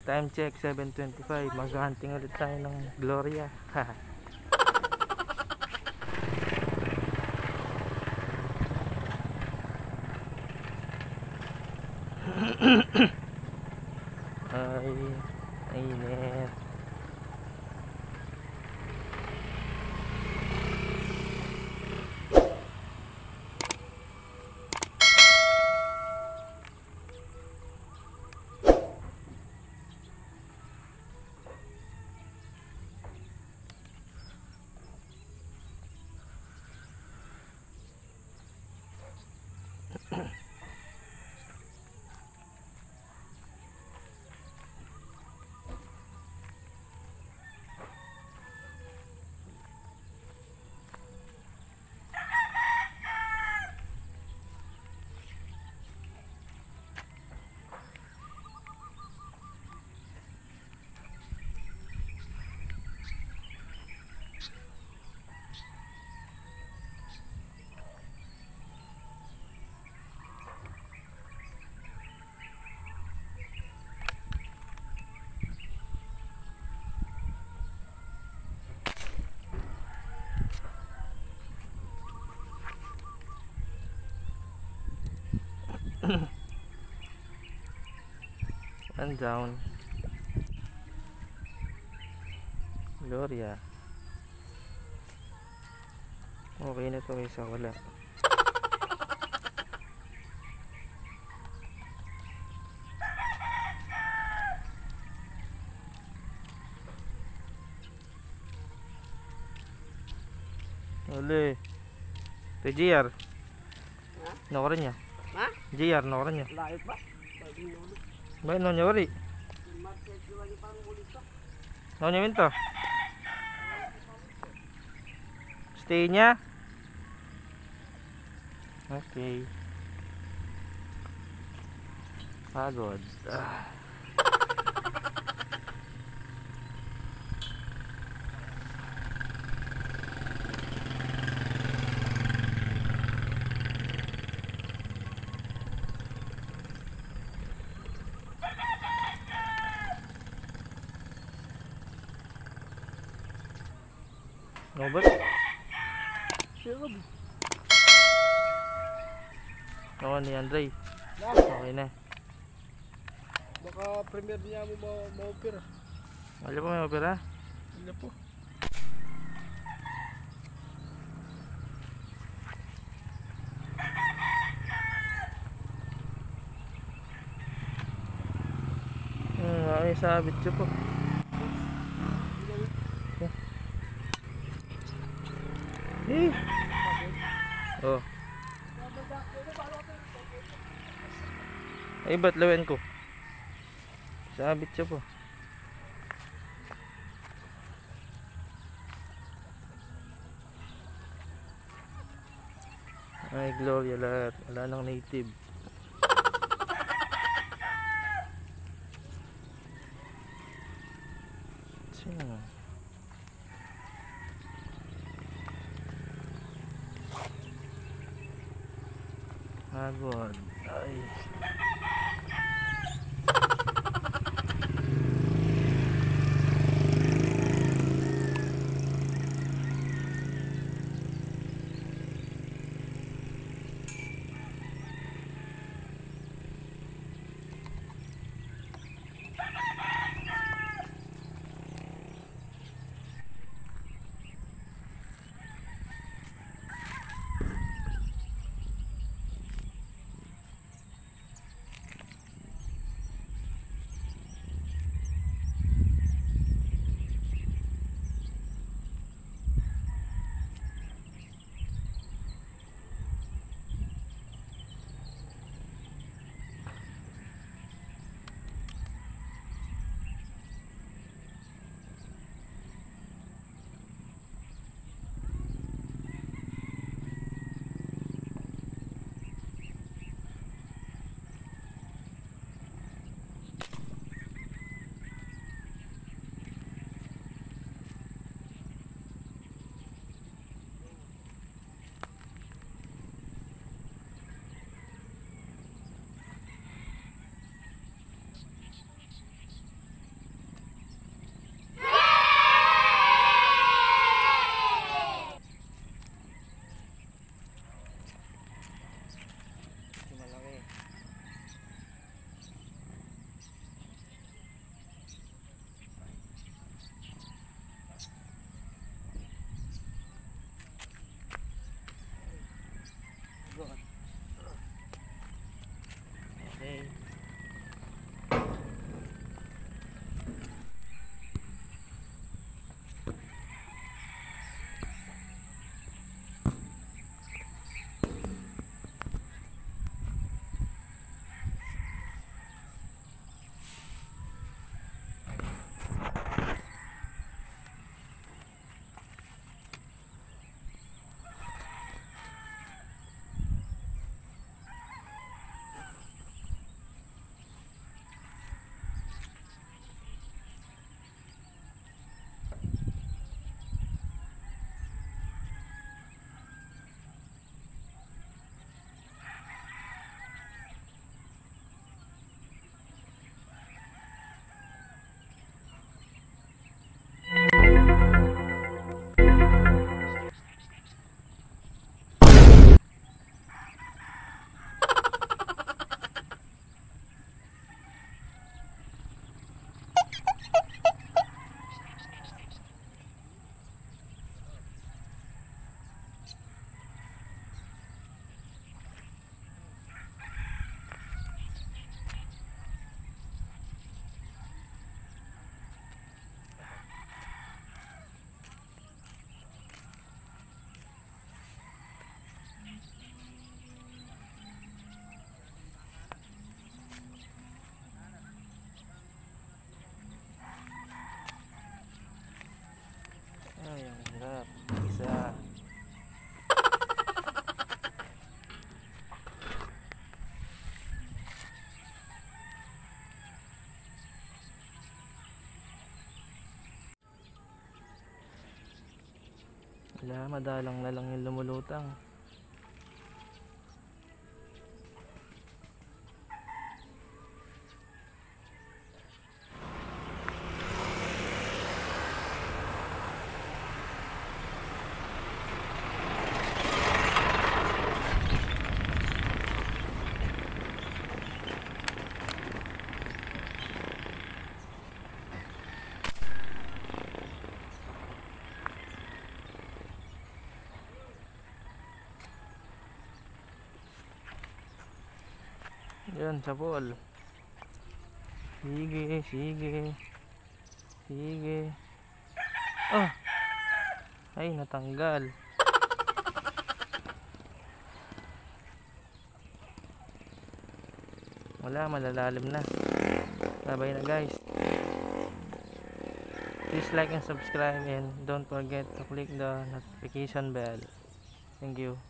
Time check 7:25. Mag-hunting ulit tayo ng Gloria. Ay, init. And down Gloria. Okay na to, isa wala. Uli ito JR nakuha niya. Ha? JR nakuha niya. Layo pa? Baik no nyori. No nyamin to. Stay nya. Okay. Pagod. Nobel. Nakuha ni Andre. Okay na. Baka premier niya mo ma-opera. Wala pa may opera? Wala po. Ay sabit siya po. Eh. Oh. Ay ba't lawan ko? Sabit siya po. Ay Gloria lahat. Wala nang native. Sino? Pagod. Ay. Wala, madalang na lang yung lumulutang. Yan, sa pool. Sige, sige. Sige. Oh! Ay, natanggal. Wala, malalalim na. Bye-bye na guys. Please like and subscribe and don't forget to click the notification bell. Thank you.